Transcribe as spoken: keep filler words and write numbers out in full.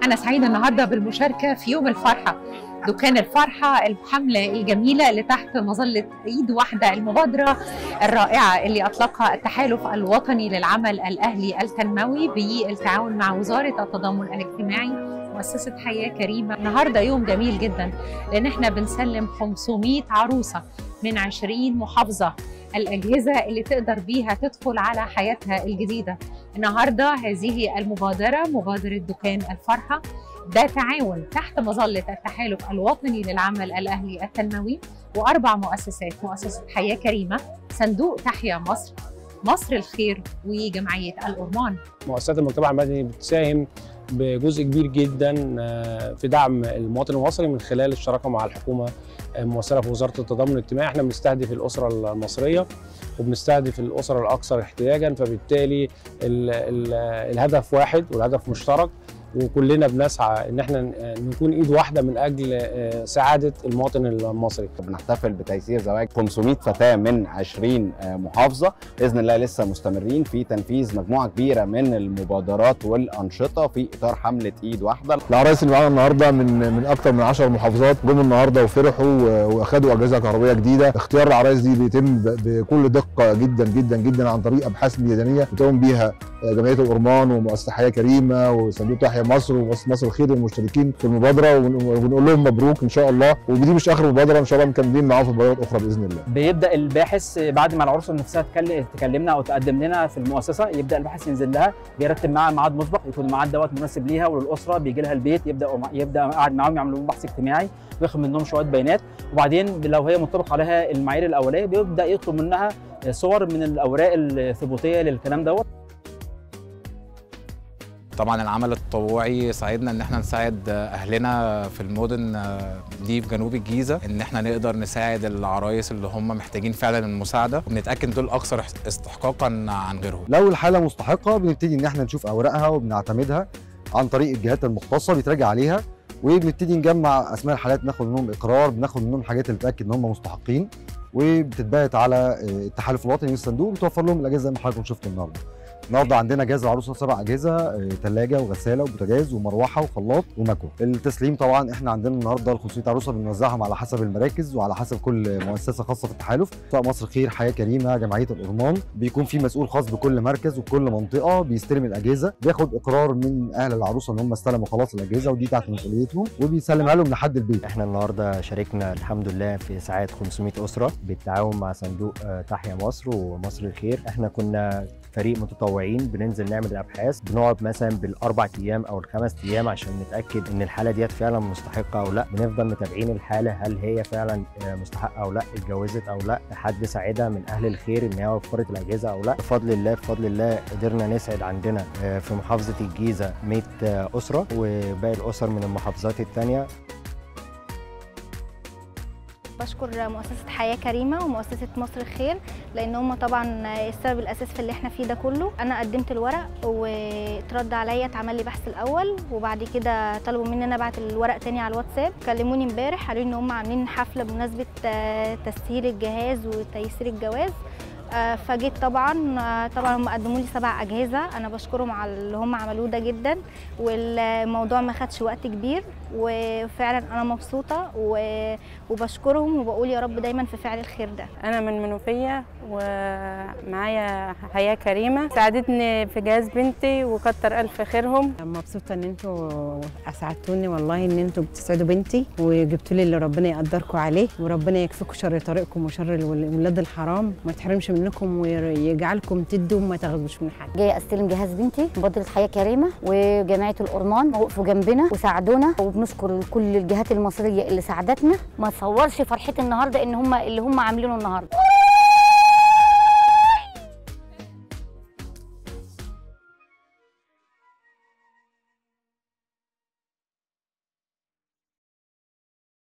أنا سعيدة النهاردة بالمشاركة في يوم الفرحة، دكان الفرحة، الحملة الجميلة اللي تحت مظلة إيد واحدة، المبادرة الرائعة اللي أطلقها التحالف الوطني للعمل الأهلي التنموي بالتعاون مع وزارة التضامن الاجتماعي مؤسسة حياة كريمة. النهاردة يوم جميل جدا لأن احنا بنسلم خمسمائة عروسة من عشرين محافظة الأجهزة اللي تقدر بيها تدخل على حياتها الجديدة. النهاردة هذه المبادرة مبادرة دكان الفرحة، ده تعاون تحت مظلة التحالف الوطني للعمل الأهلي التنموي وأربع مؤسسات: مؤسسة حياة كريمة، صندوق تحيا مصر، مصر الخير، وجمعية الأورمان. مؤسسات المجتمع المدني بتساهم بجزء كبير جدا في دعم المواطن المصري من خلال الشراكه مع الحكومه ممثله في وزاره التضامن الاجتماعي. احنا بنستهدف الاسره المصريه وبنستهدف الاسر الاكثر احتياجا، فبالتالي ال ال الهدف واحد والهدف مشترك، وكلنا بنسعى ان احنا نكون ايد واحده من اجل سعاده المواطن المصري. بنحتفل بتيسير زواج خمسمائة فتاه من عشرين محافظه، باذن الله لسه مستمرين في تنفيذ مجموعه كبيره من المبادرات والانشطه في اطار حمله ايد واحده. العرايس اللي معانا النهارده من من اكثر من عشر محافظات جم النهارده وفرحوا واخدوا اجهزه كهربائيه جديده. اختيار العرايس دي بيتم بكل دقه جدا جدا جدا عن طريق ابحاث ميدانيه بتقوم بيها جمعيه الأورمان ومؤسسه حياه كريمه وصندوق تحيا مصر ومصر الخير المشتركين في المبادره، ونقول لهم مبروك ان شاء الله. ودي مش اخر مبادره، ان شاء الله مكملين معاهم في مبادرات اخرى باذن الله. بيبدا الباحث بعد ما العروسه نفسها تكلمنا او تقدم لنا في المؤسسه، يبدا الباحث ينزل لها، بيرتب معاها ميعاد مسبق، يكون الميعاد دوت مناسب ليها وللاسره، بيجي لها البيت، يبدا يبدا قاعد معاهم يعملوا بحث اجتماعي وياخد منهم شويه بيانات، وبعدين لو هي منطبق عليها المعايير الاوليه بيبدا يطلب منها صور من الاوراق الثبوتيه للكلام دوت. طبعا العمل التطوعي ساعدنا ان احنا نساعد اهلنا في المدن دي في جنوب الجيزه، ان احنا نقدر نساعد العرايس اللي هم محتاجين فعلا المساعده، وبنتاكد دول اكثر استحقاقا عن غيرهم. لو الحاله مستحقه بنبتدي ان احنا نشوف اوراقها وبنعتمدها عن طريق الجهات المختصه، بيتراجع عليها وبنبتدي نجمع اسماء الحالات، ناخد منهم اقرار، بناخد منهم حاجات اللي تاكد ان هم مستحقين، وبتتبعت على التحالف الوطني للصندوق بتوفر لهم الاجهزه زي ما حضراتكم شفتوا النهارده. النهارده عندنا جهاز العروسه سبع اجهزه، ثلاجه وغساله وبوتاجاز ومروحه وخلاط ومكوى. التسليم طبعا احنا عندنا النهارده ال خمسمائة عروسه بنوزعهم على حسب المراكز وعلى حسب كل مؤسسه خاصه في التحالف، سواء مصر خير، حياه كريمه، جمعيه الأورمان. بيكون في مسؤول خاص بكل مركز وكل منطقه بيستلم الاجهزه، بياخد اقرار من اهل العروسه ان هم استلموا خلاص الاجهزه ودي تحت مسؤوليتهم، وبيسلمها لهم لحد البيت. احنا النهارده شاركنا الحمد لله في اسعاد خمسمائة اسره بالتعاون مع صندوق تحيا مصر ومصر الخير. احنا كنا فريق متطوعين بننزل نعمل الابحاث، بنقعد مثلا بالاربع ايام او الخمس ايام عشان نتاكد ان الحاله ديت فعلا مستحقه او لا. بنفضل متابعين الحاله، هل هي فعلا مستحقه او لا، اتجوزت او لا، حد ساعدها من اهل الخير ان هي وفرت الاجهزه او لا. بفضل الله بفضل الله قدرنا نسعد عندنا في محافظه الجيزه مائة اسره، وباقي الاسر من المحافظات الثانيه. بشكر مؤسسة حياة كريمة ومؤسسة مصر الخير لأن هم طبعا السبب الأساس في اللي احنا فيه ده كله. أنا قدمت الورق واترد عليا، اتعمل لي بحث الأول، وبعد كده طلبوا مني أنا أبعت الورق تاني على الواتساب. كلموني امبارح قالوا لي إن هم عاملين حفلة بمناسبة تسهيل الجهاز وتيسير الجواز، فجيت طبعا طبعا هم قدموا لي سبع اجهزه. انا بشكرهم على اللي هم عملوه ده جدا، والموضوع ما خدش وقت كبير، وفعلا انا مبسوطه وبشكرهم وبقول يا رب دايما في فعل الخير ده. انا من منوفيه ومعايا حياه كريمه، ساعدتني في جهاز بنتي وكتر الف خيرهم. مبسوطه ان انتوا اسعدتوني والله، ان انتوا بتسعدوا بنتي وجبتوا لي اللي ربنا يقدركم عليه، وربنا يكفيكم شر طريقكم وشر ولاد الحرام، ما تحرمش منكم ويجعلكم تدوا وما تاخدوش من حد. جاي استلم جهاز بنتي، مبادره حياه كريمه وجمعيه الأورمان وقفوا جنبنا وساعدونا، وبنشكر كل الجهات المصريه اللي ساعدتنا. ما تصورش فرحتي النهارده ان هم اللي هم عاملينه النهارده.